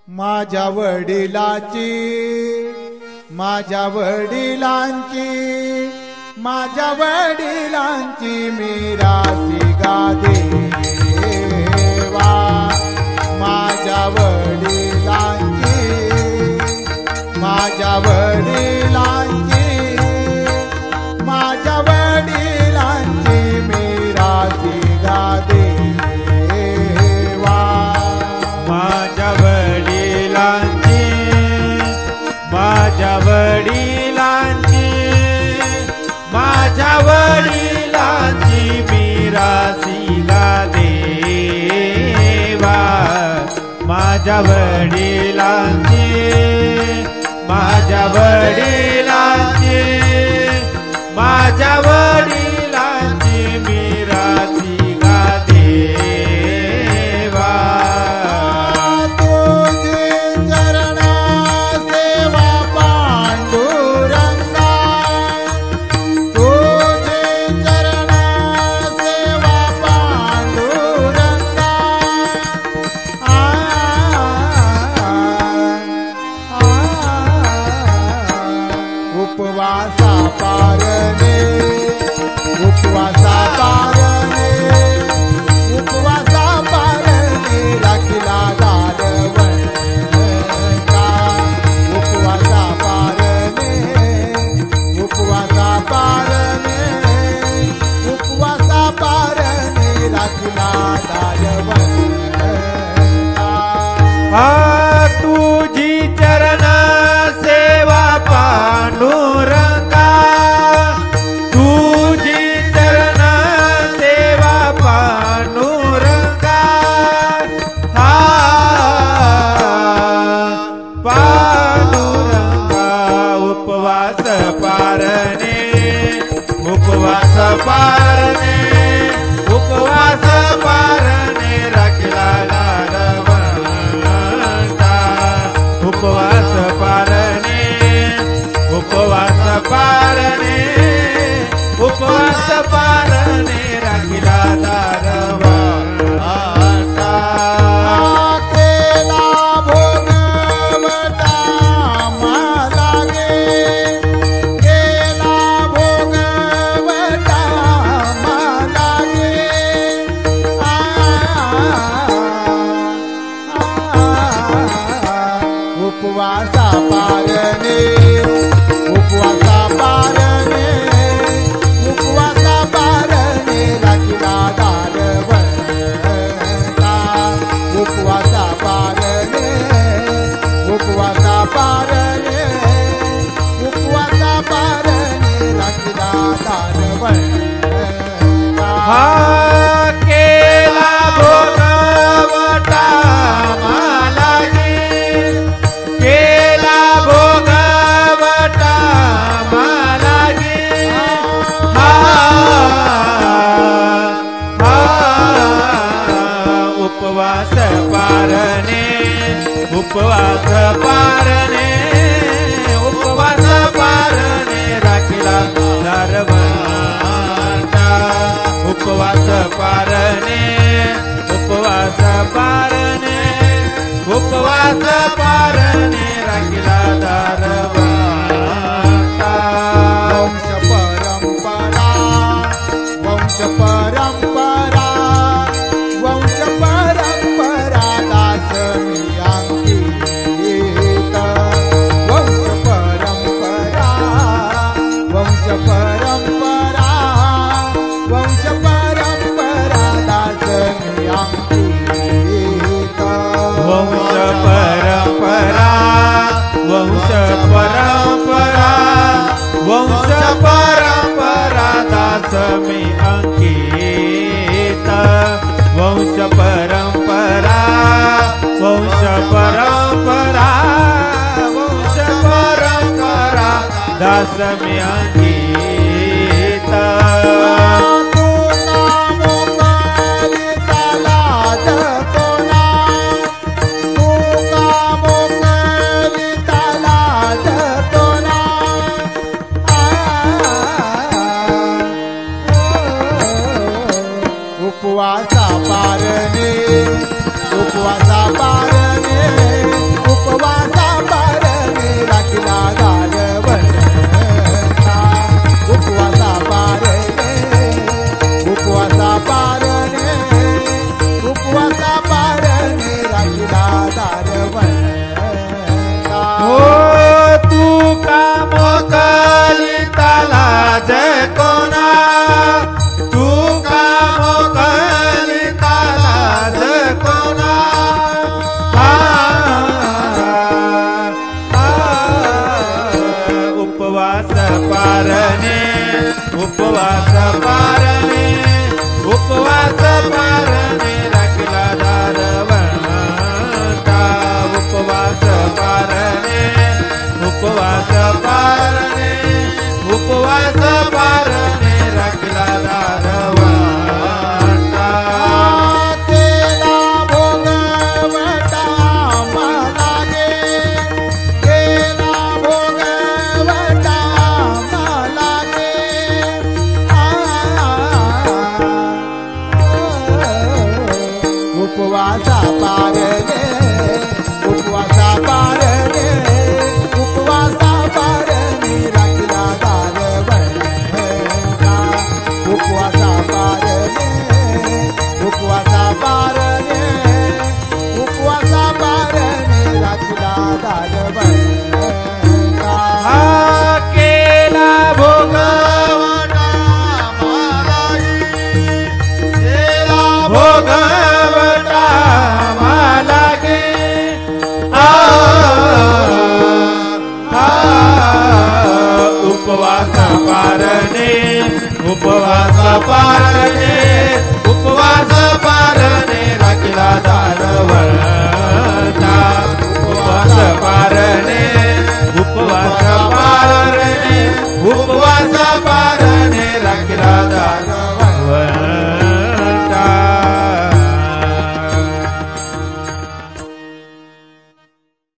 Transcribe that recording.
माझ्या वडिलांची माझ्या वडिलांची माझ्या वडिलांची मिरासी गादेवा माझ्या वडिलांची माझ्या वडिलांची माझ्या वडिलांची मिरासी गादेवा माझ्या वडिलांची माझ्या वडिलांची माझ्या वडिलांची मिरासी गादेवा माझ्या वडिलांची माझ्या वडिलांची माझ्या वडिलांची मिरासी गादेवा तुझी चरण सेवा पांडुरंगा तुझी चरण सेवा पांडुरंगा उपवासा पारणे उपवासा पारणे उपवासा पारणे राखिला दारवंता उपवासा पारणे उपवासा पारणे उपवासा पारणे राखिला दारवंता तुझी चरण सेवा पांडुरंगा तुझी चरण सेवा पांडुरंगा पांडुरंगा उपवास पारणे उपवास पारणे उपवास पारणे राखला दारवंता उपवास पारणे उपवास पारणे उपवास पारणे राखिला दारवंता केला भोगवटा मालागे केला भोगवटा मालागे उपवासा पारणे उपवासा पारणे उपवासा पारणे राखिला दारवंता उपवासा पारणे उपवासा पारणे उपवासा पारणे राखिला दारवंता केला भोगवटा मालागे केला भोगवटा मालागे उपवास पारणे उपवास पारणे उपवास पारणे राखिला दारवंता उपवास पारणे उपवास पारणे उपवास पारणे राखिला दारवंता वंश परंपरा वंश परंपरा वंश परंपरा दास मी अंकित वंश परंपरा वंश परंपरा वंश परंपरा दास मी अंकित वंश परंपरा वंश परंपरा वंश परंपरा दास मी अंकित वंश परंपरा वंश परंपरा वंश परंपरा दास मी अंकित उपवासा पारणे उपवासा पारणे पारणे उपवास पारणे राखला दारवंता उपवास पारणे उपवास पारणे उपवास पारणे राखला दारवंता केला भोगवटा मलागे केला भोगवटा मलागे उपवासा पारणे उपवासा पारणे उपवासा पारणे राखला दारवंता उपवासा पारणे उपवासा पारणे उपवासा पारणे राखला दारवंता हा केला भोगवटा मलागी केला भोगवटा मालागे उपवास पारणे उपवास पारणे उपवास पारणे राखला